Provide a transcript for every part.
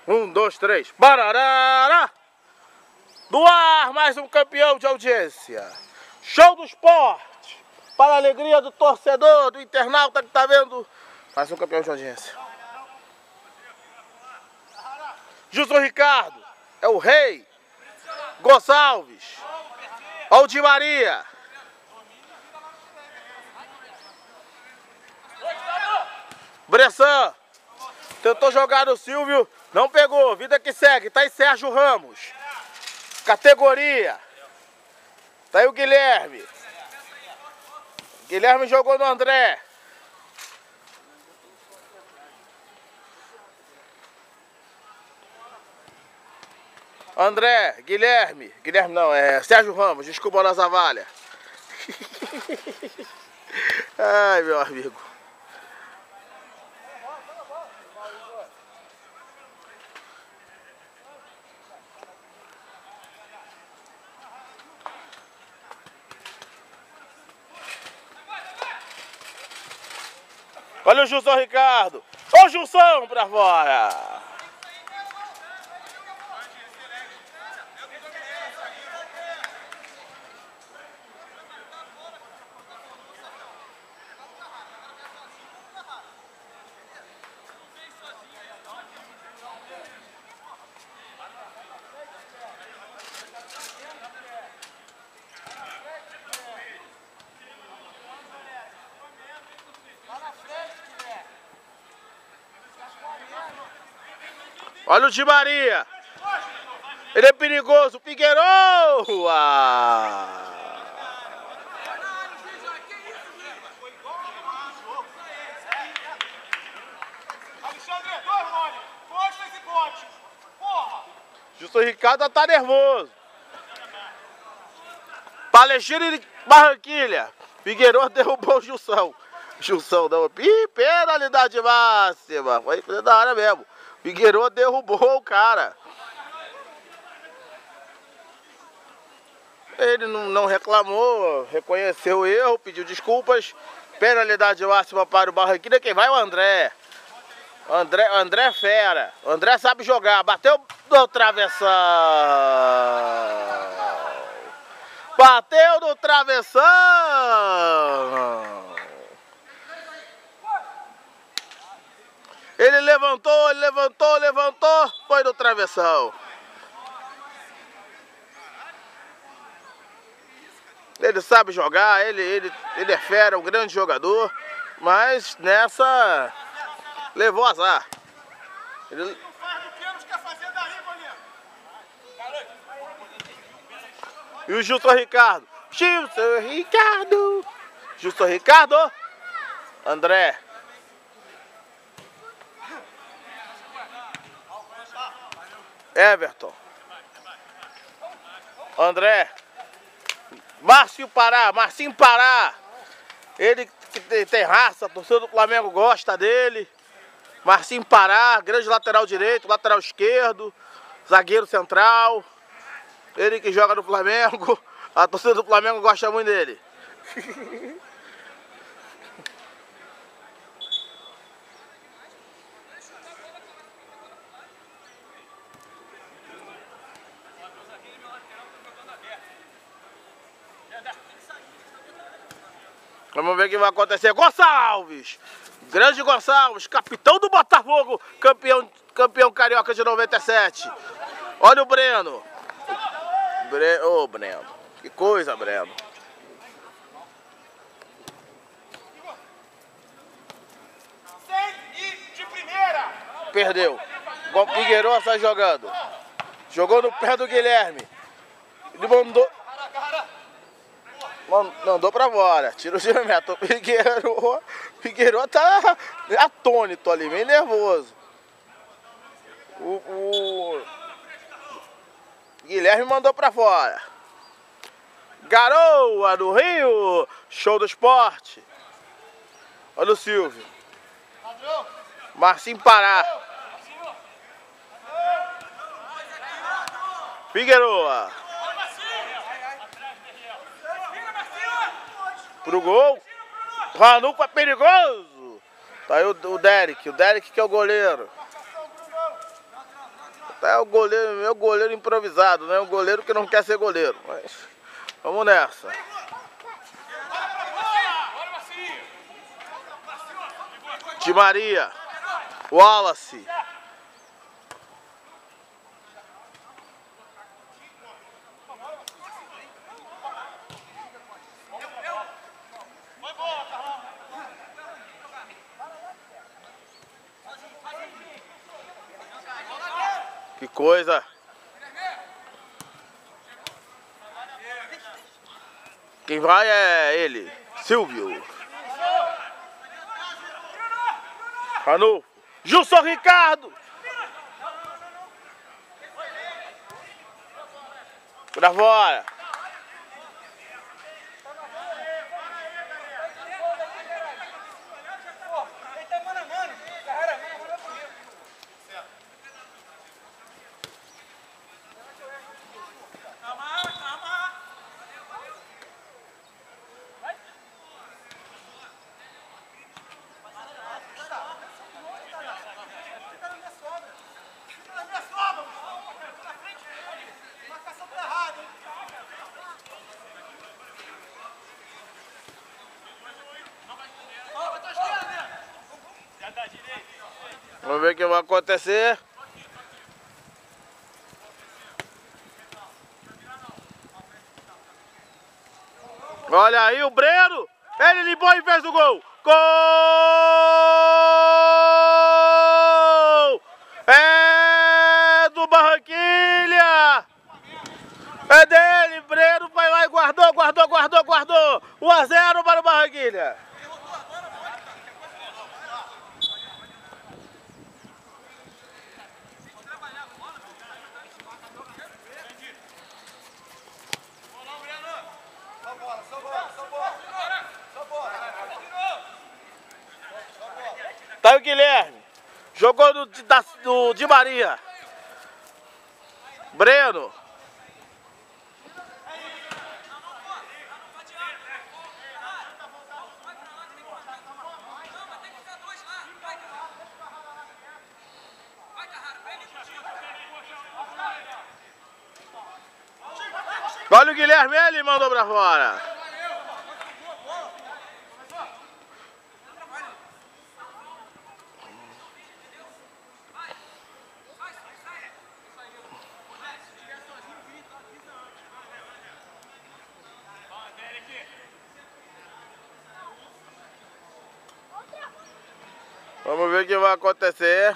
Um, dois, três. Barará! Do ar, mais um campeão de audiência. Show do esporte. Para a alegria do torcedor, do internauta que tá vendo. Mais um campeão de audiência. Gilson Ricardo é o rei. Gonçalves. Aldi Maria. Bressan. Tentou jogar no Silvio. Não pegou. Vida que segue. Tá aí Sérgio Ramos. Categoria. Tá aí o Guilherme. Guilherme jogou no André. André, Guilherme não, é Sérgio Ramos, desculpa a Zavalha. Ai, meu amigo. Olha o Gilson Ricardo. Ô Gilson pra fora. Olha o Di Maria. Ele é perigoso. Figueiredo. Gilson Ricardo tá nervoso. Palestina de Barranquilha. Figueiredo derrubou o Gilson. Gilson deu penalidade máxima. Foi da hora mesmo. Figueiredo derrubou o cara. Ele não reclamou, reconheceu o erro, pediu desculpas. Penalidade máxima para o Barranquilla. Quem vai é o André. André é fera. O André sabe jogar. Bateu no travessão. Bateu no travessão. Ele levantou, foi no travessão. Ele sabe jogar, ele é fera, um grande jogador, mas nessa levou azar. E o Gilson Ricardo. Gilson Ricardo. André. Everton. André. Marcinho Pará. Ele que tem raça, a torcida do Flamengo gosta dele. Marcinho Pará, grande lateral direito, lateral esquerdo, zagueiro central. Ele que joga no Flamengo, a torcida do Flamengo gosta muito dele. Vamos ver o que vai acontecer. Gonçalves! Grande Gonçalves, capitão do Botafogo, campeão carioca de 97. Olha o Breno. Ô, Breno. Que coisa, Breno. Perdeu. Figueiredo sai jogando. Jogou no pé do Guilherme. Ele mandou pra fora. Tira o diâmetro. Figueiredo tá atônito ali, meio nervoso. O Guilherme mandou pra fora. Garoa do Rio. Show do esporte. Olha o Silvio. Marcinho Pará. Figueiredo. Pro gol. Ranuco é perigoso. Tá aí o Derek que é o goleiro. É o goleiro, meu goleiro improvisado, né? Um goleiro que não quer ser goleiro. Mas vamos nessa. Di Maria, Wallace. Que coisa! Quem vai é ele, Silvio. Ranulfo. Gilson Ricardo! Pra fora! Vamos ver o que vai acontecer. Olha aí o Breno. Ele limpou e fez o gol. Gol! É do Barranquilha. É dele. Breno vai lá e guardou. 1-0 para o Barranquilha. Tá aí o Guilherme. Jogou do Di Maria. Breno. Olha o Guilherme, ele mandou pra fora. Vamos ver o que vai acontecer.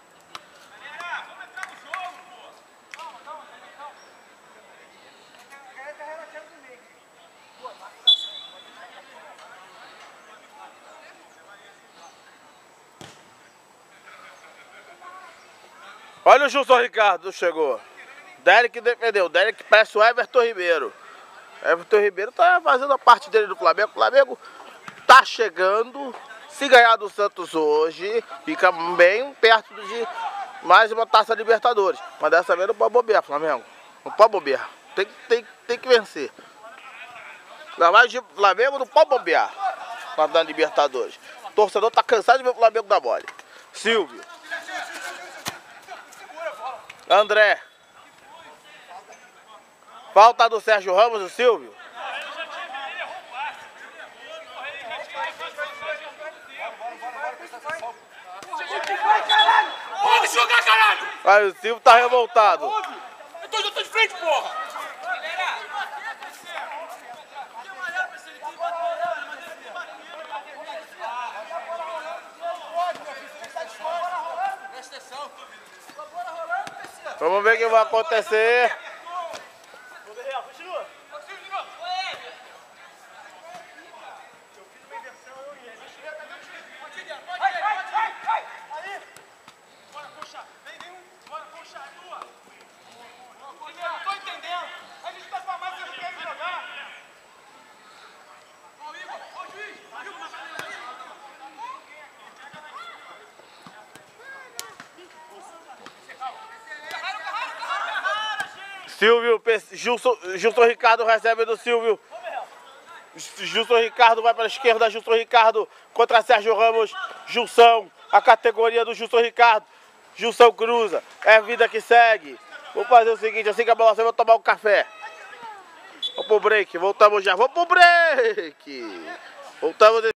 Olha o Gilson Ricardo, chegou. Derek defendeu. Derek parece o Everton Ribeiro. Everton Ribeiro tá fazendo a parte dele do Flamengo. O Flamengo tá chegando. Se ganhar do Santos hoje, fica bem perto de mais uma Taça Libertadores. Mas dessa vez não pode bobear, Flamengo. Não pode bobear. Tem que vencer. Flamengo não pode bobear na Libertadores. O torcedor tá cansado de ver o Flamengo dar mole. Silvio. André. Falta do Sérgio Ramos, o Silvio. Pode jogar, caralho! Aí o Silvio tá revoltado. Eu tô de frente, porra! Vamos ver o que vai acontecer. Silvio, Gilson Ricardo recebe do Silvio. Gilson Ricardo vai para a esquerda. Gilson Ricardo contra Sérgio Ramos. Gilson, a categoria do Gilson Ricardo. Jussão cruza. É vida que segue. Vou fazer o seguinte, assim que a bola sair, eu vou tomar um café. Vamos pro break, voltamos já. Vamos pro break. Voltamos.